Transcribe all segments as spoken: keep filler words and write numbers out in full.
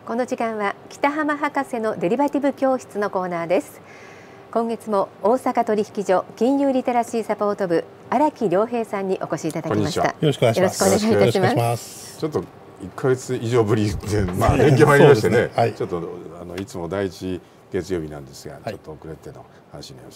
この時間は北浜博士のデリバティブ教室のコーナーです。今月も大阪取引所金融リテラシーサポート部荒木良平さんにお越しいただきました。よろしくお願いします。 よろしくお願いいたします。 ちょっといっかげつ以上ぶりで、まあ連休入りましてね、はい、ちょっとあのいつもだいいち月曜日なんですが、はい、ちょっと遅れての話になります。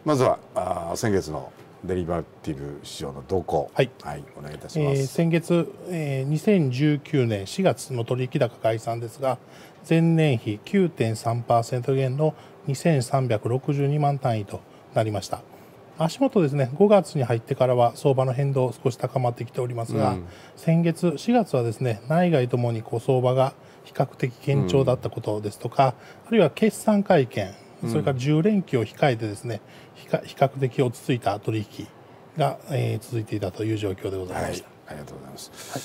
まずはあ先月のデリバティブ市場の動向、はい、はい、お願いいたします。 えー、先月、えー、にせんじゅうきゅうねんしがつの取引高概算ですが、前年比 きゅうてんさんパーセント 減のにせんさんびゃくろくじゅうにまん単位となりました。足元ですね、ごがつに入ってからは相場の変動少し高まってきておりますが、うん、先月しがつはですね、内外ともにこう相場が比較的堅調だったことですとか、うん、あるいは決算会見、それからじゅう連休を控えてですね、比較的落ち着いた取引が、えー、続いていたという状況でございました。 はい、ありがとうございます。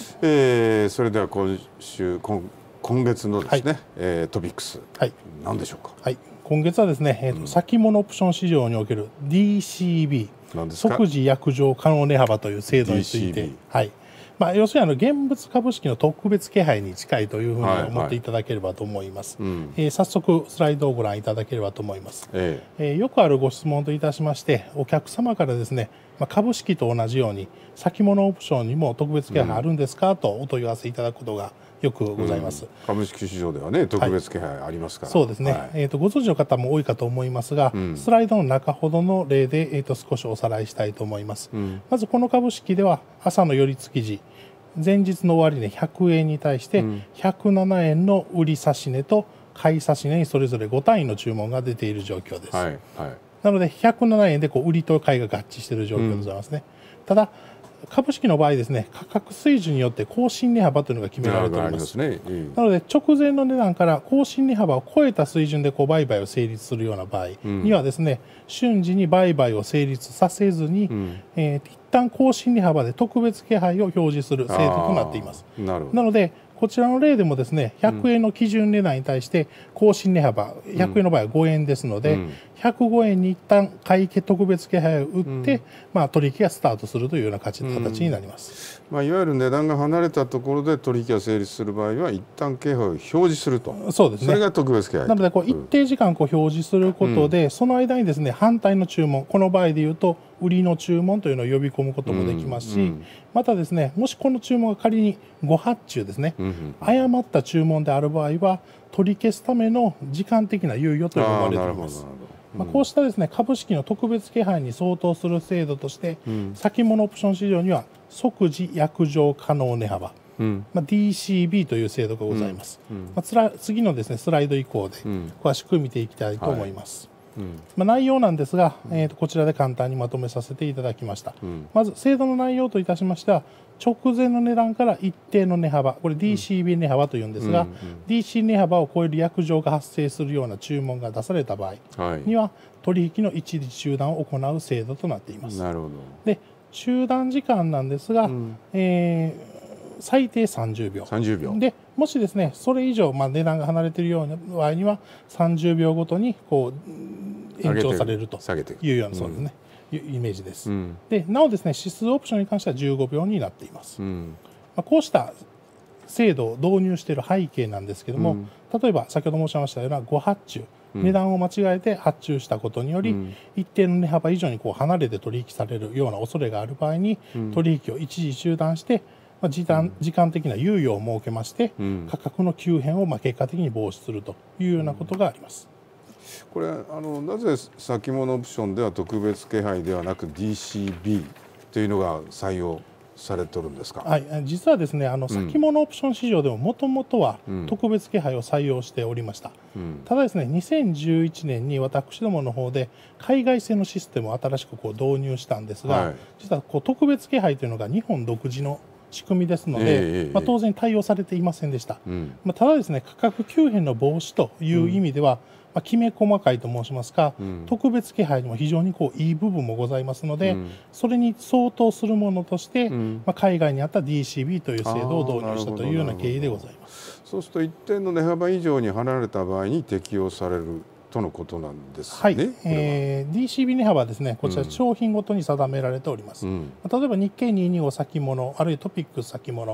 はい、えー、それでは今週今今月のですね、はい、えー、トピックス、はい、何でしょうか。 はい、今月はですね、えーとうん、先物オプション市場における ディーシービー 即時約定可能値幅という制度について、はい、まあ、要するにあの現物株式の特別気配に近いというふうに思っていただければと思います。はいはい、えー、早速スライドをご覧いただければと思います。えええー、よくあるご質問といたしまして、お客様からですね、まあ、株式と同じように先物オプションにも特別気配あるんですか、うん、とお問い合わせいただくことがよくございます。うん、 株式市場ではね、特別気配ありますから。 はい、そうですね。はい、えっとご存知の方も多いかと思いますが、うん、スライドの中ほどの例でえっと少しおさらいしたいと思います。うん、まずこの株式では朝の寄り付き時、前日の終値ひゃくえんに対してひゃくななえんの売り指値と買い指値にそれぞれご単位の注文が出ている状況です。はいはい、なのでひゃくななえんでこう売りと買いが合致している状況でございますね。うん、ただ株式の場合ですね、価格水準によって更新値幅というのが決められております。なので直前の値段から更新値幅を超えた水準でこう売買を成立するような場合にはですね、うん、瞬時に売買を成立させずに、うん、えー、一旦更新値幅で特別気配を表示する制度となっています。なるほど。なのでこちらの例でもですね、ひゃくえんの基準値段に対して更新値幅、ひゃくえんの場合はごえんですので、うん、ひゃくごえんに一旦買い特別気配を売って、うん、まあ、取引がスタートするというような形になります。 うん、まあ、いわゆる値段が離れたところで取引が成立する場合は一旦気配を表示すると。 そうですね。 それが特別気配。 なのでこう一定時間こう表示することで、うん、その間にですね、反対の注文、この場合でいうと売りの注文というのを呼び込むこともできますし、うんうん、またですね、もしこの注文が仮にご発注ですね、うんうん、誤った注文である場合は取り消すための時間的な猶予と呼ばれています。まあ、こうしたですね、株式の特別気配に相当する制度として、うん、先物オプション市場には即時約定可能値幅、うん、まあ、ディーシービー という制度がございます。うんうん、まあ、つら次のですねスライド以降で詳しく見ていきたいと思います。はい、うん、まあ、内容なんですが、えー、とこちらで簡単にまとめさせていただきました。うん、まず制度の内容といたしましては、直前の値段から一定の値幅、これ ディーシービー 値幅というんですが、うんうんうん、ディーシー 値幅を超える約定が発生するような注文が出された場合には、はい、取引の一時中断を行う制度となっています。なるほど。で、中断時間なんですが、うん、えー最低さんじゅうびょう。さんじゅうびょう。で、もしですね、それ以上、まあ、値段が離れているような場合には、さんじゅうびょうごとにこう延長されるというような、そうですね、うん、イメージです。うん、で、なおですね、指数オプションに関してはじゅうごびょうになっています。うん、まあ、こうした制度を導入している背景なんですけれども、うん、例えば先ほど申しましたようなご発注、うん、値段を間違えて発注したことにより、うん、一定の値幅以上にこう離れて取引されるような恐れがある場合に、うん、取引を一時中断して、まあ、時間、時間的な猶予を設けまして、うん、価格の急変をまあ結果的に防止するというようなことがあります。 これあのなぜ先物オプションでは特別気配ではなく ディーシービー というのが採用されてるんですか。 はい、実はですね、あの先物オプション市場でももともとは特別気配を採用しておりました。うん、ただですね、にせんじゅういちねんに私どもの方で海外製のシステムを新しくこう導入したんですが、はい、実はこう特別気配というのが日本独自の仕組みですので、えーまあ、当然対応されていませんでした。うん、まあ、ただですね、価格急変の防止という意味では、うん、まあ、きめ細かいと申しますか、うん、特別気配にも非常にこういい部分もございますので、うん、それに相当するものとして、うん、まあ、海外にあった ディーシービー という制度を導入したというような経緯でございます。 そうすると一定の値幅以上に離れた場合に適用されるとのことなんですね。 はい、えー、ディーシービー 値幅はですね、こちら商品ごとに定められております。うん、例えば日経にひゃくにじゅうご先物、あるいはトピックス先物、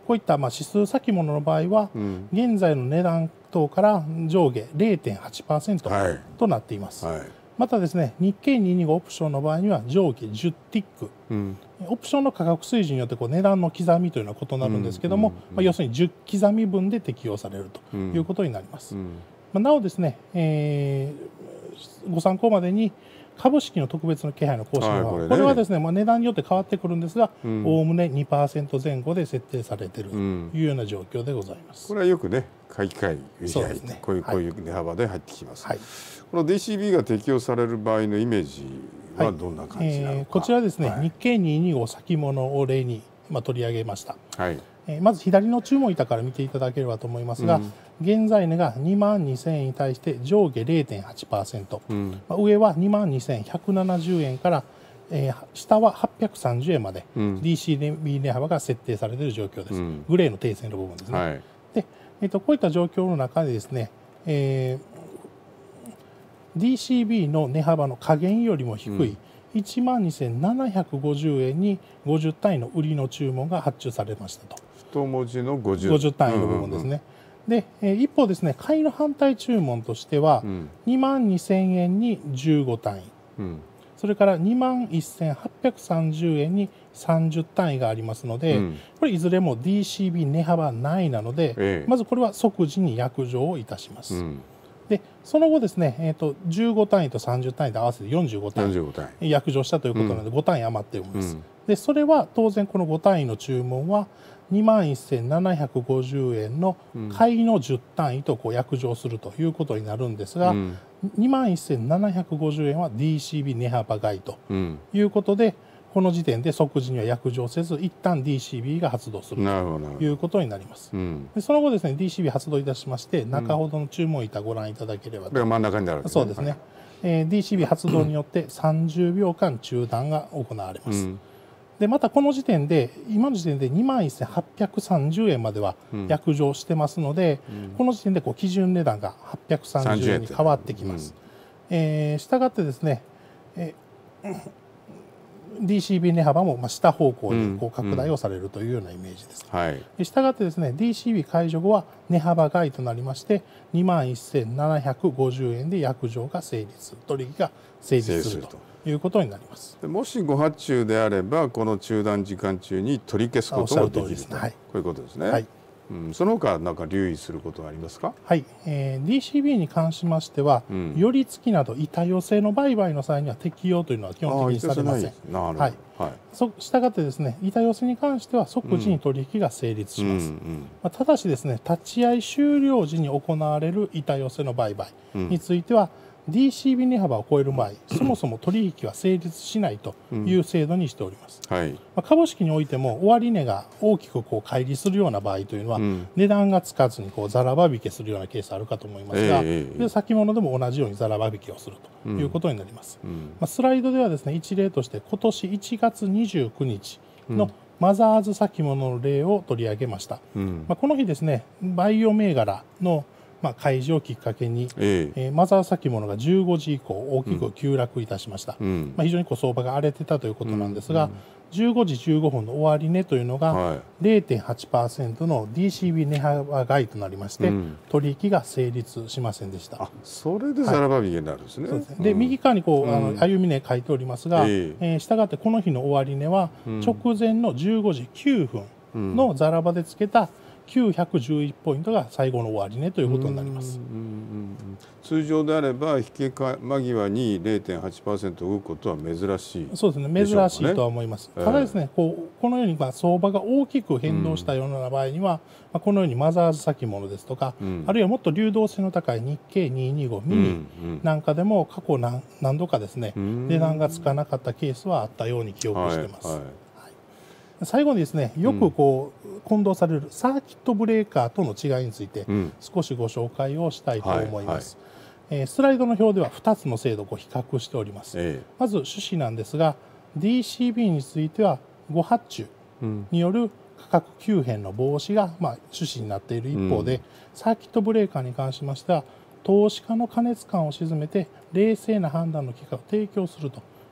こういったまあ指数先物の場合は、うん、現在の値段等から上下 れいてんはちパーセント となっています。はいはい、またですね、日経にひゃくにじゅうごオプションの場合には上下じゅうティック、うん、オプションの価格水準によってこう値段の刻みというのは異なるんですけども、うんうんうん、まあ、要するにじゅう刻み分で適用されるということになります。うんうん、まあ、なおですね、えー、ご参考までに株式の特別の気配の更新は、これね、これはですね、まあ、値段によって変わってくるんですが、おおむね にパーセント 前後で設定されているというような状況でございます。 これはよくね、買い替え、そうですね、こういう、こういう値幅で入ってきます。はい、この ディーシービー が適用される場合のイメージはどんな感じなのか。はい、えー、こちらですね、はい、日経にひゃくにじゅうご先物を例に、まあ、取り上げました。はい、えー、まず左の注文板から見ていただければと思いますが、うん、現在値がにまんにせんえんに対して上下 れいてんはちパーセント、うん、まあ、上は にまんにせんひゃくななじゅうえんから、えー、下ははっぴゃくさんじゅうえんまで、うん、ディーシービー 値幅が設定されている状況です。うん、グレーの定線の部分ですね。はい、で、えーと、こういった状況の中でですね、えー、ディーシービー の値幅の下限よりも低い、うん、いちまんにせんななひゃくごじゅうえんにごじゅう単位の売りの注文が発注されましたと。 一文字の 50, ごじゅう単位の部分ですね。うんうんうん、で、えー、一方ですね、買いの反対注文としては、うん、にまんにせんえんにじゅうご単位、うん、それからにまんせんはっぴゃくさんじゅうえんにさんじゅう単位がありますので、うん、これいずれも ディーシービー 値幅ないなので、ええ、まずこれは即時に約定をいたします。うん、でその後ですね、えーと、じゅうご単位とさんじゅう単位で合わせてよんじゅうご単位約定したということなので、うん、ご単位余っているんです。うん、でそれは当然このご単位の注文はにまんせんななひゃくごじゅうえんの買いのじゅう単位とこう約定するということになるんですが、うん、にまんせんななひゃくごじゅうえんは ディーシービー 値幅外ということで、うん、この時点で即時には約定せず一旦 ディーシービー が発動するということになります。うん、でその後ですね ディーシービー 発動いたしまして中ほどの注文板ご覧いただければと、 うん、真ん中になるわけですね。 そうですね、はい、えー、ディーシービー 発動によってさんじゅうびょうかん中断が行われます。うん、でまたこの時点で今の時点で にまんせんはっぴゃくさんじゅうえんまでは約定してますので、うん、この時点でこう基準値段がはっぴゃくさんじゅうえんに変わってきます。うん、えー、したがってですね、えーディーシービー 値幅もまあ下方向にこう拡大をされるというようなイメージです。したがってですね ディーシービー 解除後は値幅外となりましてにまんせんななひゃくごじゅうえんで約定が成立、取引が成立するということになります。 もしご発注であればこの中断時間中に取り消すこともできると、はい、こういうことですね。はい、うん、その他何か留意することはありますか。 はい、えー、ディーシービー に関しましては、うん、寄り付きなど板寄せの売買の際には適用というのは基本的にされません。なるほど。はい。はい、そしたがってですね板寄せに関しては即時に取引が成立します。うんうんうん、まあ、ただしですね立ち会い終了時に行われる板寄せの売買については、うん、ディーシービー 値幅を超える場合、そもそも取引は成立しないという制度にしております。うん、はい、まあ、株式においても終値が大きくこう乖離するような場合というのは、うん、値段がつかずにこうざらば引けするようなケースあるかと思いますが、えー、で先物でも同じようにざらば引けをするということになります。うん、まあ、スライドではですね一例として今年いちがつにじゅうくにちのマザーズ先物の例を取り上げました。うん、まあ、この日ですねバイオ銘柄のまあ開示をきっかけに、えええー、マザー先物がじゅうごじ以降大きく急落いたしました。うん、まあ、非常にこう相場が荒れてたということなんですが、うんうん、じゅうごじじゅうごふんの終値というのが れいてんはちパーセント の ディーシービー 値幅外となりまして、うん、取引が成立しませんでした。 あ、それでざらば引けになるんですね。はい、そうですね。で、 うん、右側にこう、うん、あの歩み値書いておりますが、ええー、したがってこの日の終値は直前のじゅうごじきゅうふんのざらばでつけたきゅうひゃくじゅういちポイントが最後の終値ということになります。うんうんうん、 通常であれば引け間際に れいてんはちパーセント 動くことは珍しい、 そうですね、珍しいとは思います。えー、ただですね、こうこのようにまあ相場が大きく変動したような場合には、うん、まあ、このようにマザーズ先物ですとか、うん、あるいはもっと流動性の高い日経にひゃくにじゅうごミニなんかでも過去 何, 何度かですね、うん、値段がつかなかったケースはあったように記憶しています。はいはい、最後にですねよくこう、うん、混同されるサーキットブレーカーとの違いについて少しご紹介をしたいと思います。はいはい、えー、スライドの表ではふたつの制度を比較しております。ええ、まず趣旨なんですが ディーシービー についてはご発注による価格急変の防止がまあ趣旨になっている一方で、うん、サーキットブレーカーに関しましては投資家の過熱感を鎮めて冷静な判断の結果を提供すると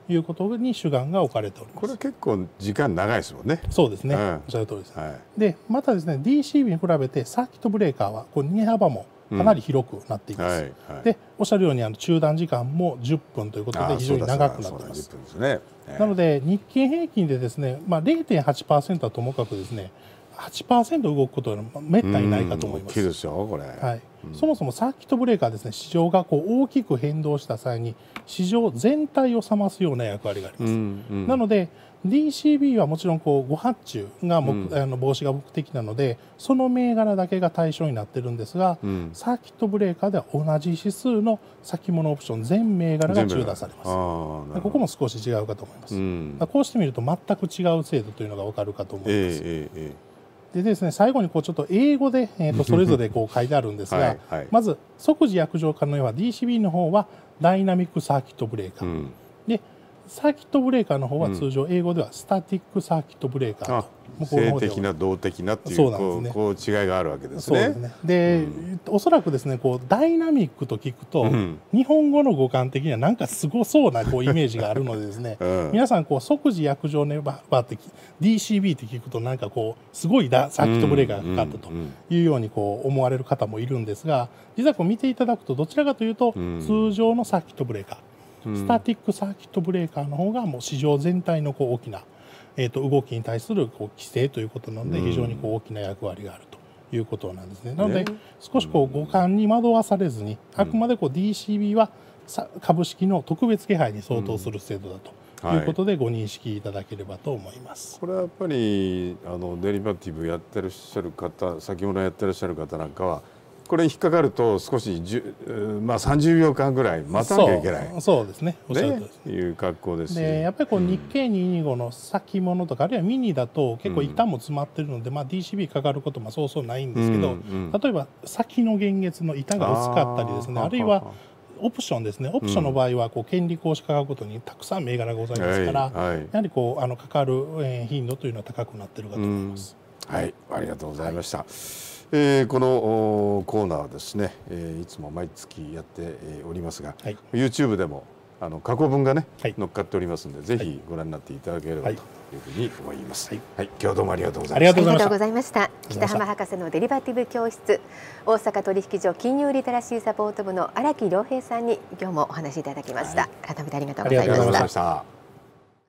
いうことに主眼が置かれております。 これ結構時間長いですもんね。 そうですね、うん、おっしゃる通りです、はい、でまたですね ディーシービー に比べてサーキットブレーカーはこう荷幅もかなり広くなっています、うんはいはい、でおっしゃるようにあの中断時間もじゅっぷんということで非常に長くなっています。なので日経平均でですね、まあ、れいてんはちパーセント はともかくですねはちパーセント 動くことはめったにないかと思います。 大きいですよこれ、 はいうん、そもそもサーキットブレーカーですね市場がこう大きく変動した際に市場全体を冷ますような役割があります、うんうん、なので ディーシービー はもちろんこう誤発注が目、うん、あの防止が目的なのでその銘柄だけが対象になっているんですが、うん、サーキットブレーカーでは同じ指数の先物オプション全銘柄が中断されます。ここも少し違うかと思います、うん、こうしてみると全く違う制度というのが分かるかと思います、えーえーえー、でですね最後にこうちょっと英語で、えー、とそれぞれこう書いてあるんですがはい、はい、まず即時約定可能は ディーシービー の方はダイナミックサーキットブレーカー、うんでサーキットブレーカーの方は通常英語ではスタティックサーキットブレーカーと、 うん、性的な動的なっていうそうなんですね、こう違いがあるわけですね。 そうですねで、うん、おそらくですねこうダイナミックと聞くと、うん、日本語の語感的にはなんかすごそうなこうイメージがあるのでですね、うん、皆さんこう即時約定ねばって ディーシービー って聞くとなんかこうすごいだサーキットブレーカーがかかったというようにこう思われる方もいるんですが実はこう見ていただくとどちらかというと、通常のサーキットブレーカースタティックサーキットブレーカーの方がもう市場全体のこう大きな、えー、と動きに対するこう規制ということなので非常にこう大きな役割があるということなんですね。なので少しこう五感に惑わされずにあくまでこう ディーシービー は株式の特別手配に相当する制度だということでご認識いただければと思います。 これはやっぱりあのデリバティブやってらっしゃる方先物やってらっしゃる方なんかはこれに引っかかると少しまあさんじゅうびょうかんぐらい待たなきゃいけない。 そう、そうですね。おっしゃるとおりですね。 いう格好ですし。 でやっぱりこう日経にひゃくにじゅうごの先物とかあるいはミニだと結構板も詰まってるので、まあ ディーシービー かかることもそうそうないんですけど、うんうん、例えば先の現月の板が薄かったりですね、あ, あるいはオプションですね。オプションの場合はこう権利行使価格ごとにたくさん銘柄がございますから、はいはい、やはりこうあのかかる頻度というのは高くなっているかと思います。 はい、ありがとうございました。はいえー、このコーナーはですね、えー、いつも毎月やっておりますが、はい、YouTube でもあの過去文がね、はい、載っかっておりますので、ぜひご覧になっていただければというふうに思います。はい、はい、今日はどうもありがとうございました。 ありがとうございました。北浜博士のデリバティブ教室、大阪取引所金融リテラシーサポート部の荒木良平さんに今日もお話しいただきました。はい、改めてありがとうございました。